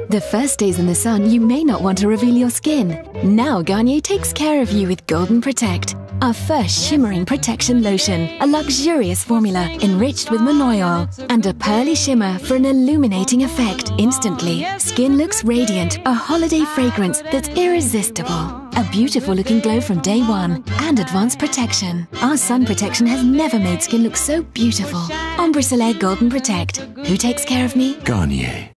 The first days in the sun, you may not want to reveal your skin. Now Garnier takes care of you with Golden Protect, our first shimmering protection lotion, a luxurious formula enriched with Monoi oil, and a pearly shimmer for an illuminating effect instantly. Skin looks radiant, a holiday fragrance that's irresistible. A beautiful looking glow from day one, and advanced protection. Our sun protection has never made skin look so beautiful. Ambre Solaire Golden Protect. Who takes care of me? Garnier.